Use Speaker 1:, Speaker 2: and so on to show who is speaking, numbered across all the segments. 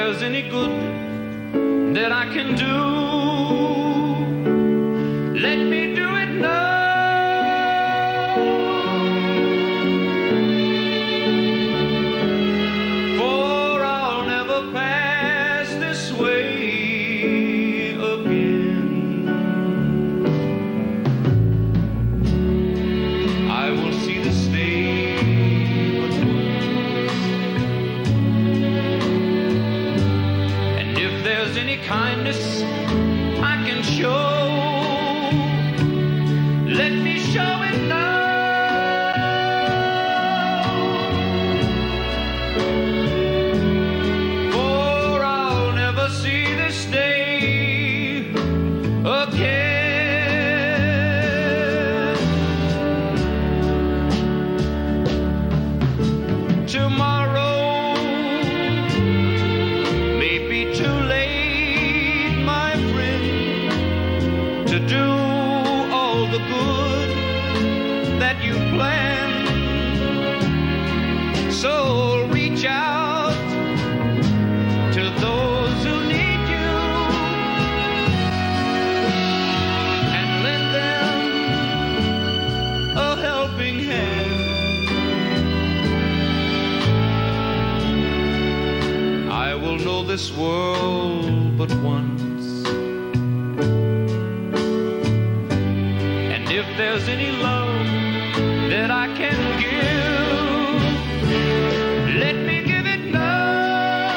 Speaker 1: there's any good that I can do, let me do it now. For I'll never pass this way again. I will see the state any kindness I can show, let me show it now. For I'll never see this day again. Tomorrow may be too late to do all the good that you planned. So reach out to those who need you and lend them a helping hand. I will know this world but once. If there's any love that I can give, let me give it now.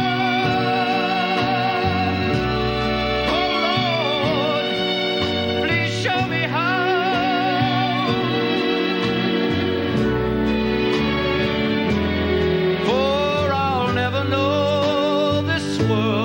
Speaker 1: Oh Lord, please show me how. For I'll never know this world